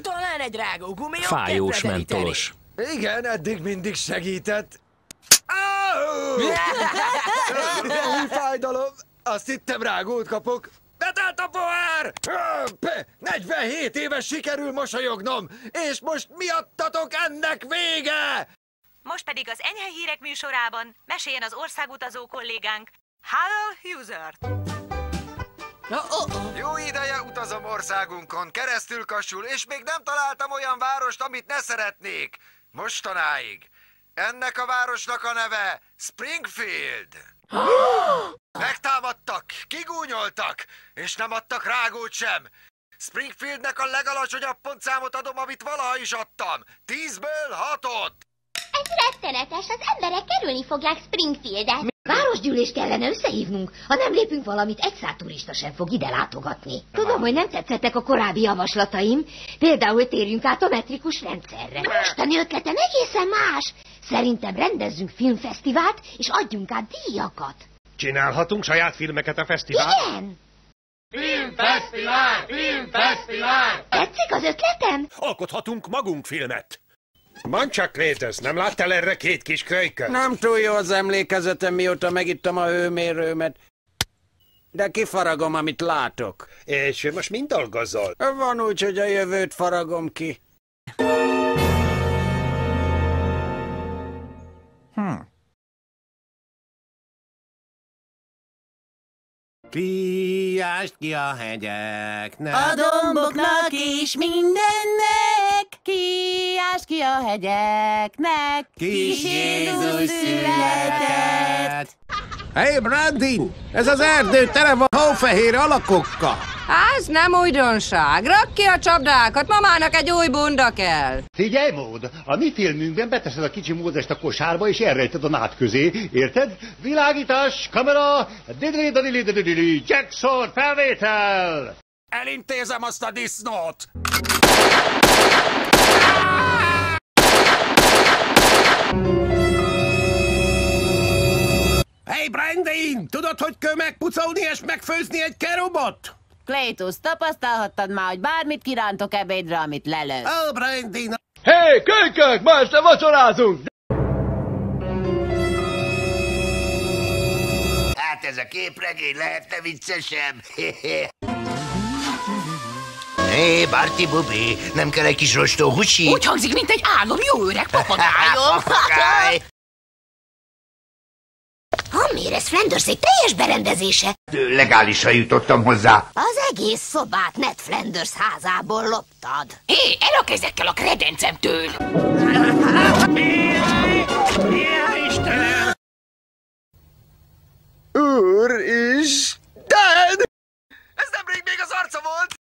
Talán egy rágógumi jobb Fájós képre mentolos. Igen, eddig mindig segített. Új fájdalom. Azt hittem rágót kapok. Betelt a pohár! 47 éves sikerül mosolyognom, és most miattatok ennek vége! Most pedig az Enyhe Hírek műsorában meséljen az országutazó kollégánk Hal Husert. Jó ideje utazom országunkon, keresztül kassul, és még nem találtam olyan várost, amit ne szeretnék. Mostanáig. Ennek a városnak a neve Springfield. Megtámadtak, kigúnyoltak, és nem adtak rágót sem. Springfieldnek a legalacsonyabb pontszámot adom, amit valaha is adtam. 10-ből 6-ot. Ez rettenetes, az emberek kerülni fogják Springfieldet. Városgyűlést kellene összehívnunk. Ha nem lépünk valamit, egy száz turista sem fog ide látogatni. Tudom, hogy nem tetszettek a korábbi javaslataim. Például térjünk át a metrikus rendszerre. Mostani ötletem egészen más. Szerintem rendezzünk filmfesztivált, és adjunk át díjakat. Csinálhatunk saját filmeket a fesztiválon? Igen! Filmfesztivál! Filmfesztivál! Tetszik az ötletem? Alkothatunk magunk filmet. Mondd csak, Kratos, nem láttál erre két kis kölyköt? Nem túl jó az emlékezetem, mióta megittam a hőmérőmet. De kifaragom, amit látok. És most mind dolgozol? Van úgy, hogy a jövőt faragom ki. Kiást ki a hegyeknek. A domboknak és mindennek, kiást ki a hegyeknek, Kis Jézus született. Hey, Brandin! Ez az erdő tele van hófehér alakokkal. Ez nem újdonság. Rak ki a csapdákat, mamának egy új bunda kell. Figyelj, Mód! A mi filmünkben beteszed a kicsi Mózest a kosárba, és elrejted a nád közé, érted? Világítás, kamera, dididididididididi, Jackson, felvétel! Elintézem azt a disznót! Hey, Brandin! Tudod, hogy kell megpucolni és megfőzni egy kerubot? Kratos, tapasztalhattad már, hogy bármit kirántok ebédre, amit lelősz. Oh, Brandin! Hé, kölykök, ma este vacsorázunk! Hát ez a képregény lehetne viccesebb. Hé, Barty Bubi, nem kell egy kis rostó husi? Úgy hangzik, mint egy álom, jó öreg papagájom. Papagáj! Hammer, ez Flandersék teljes berendezése. Legálisan jutottam hozzá. Az egész szobát Ned Flanders házából loptad. Hé, elök ezekkel a kredencemtől. Úristen! Ez nemrég még az arca volt!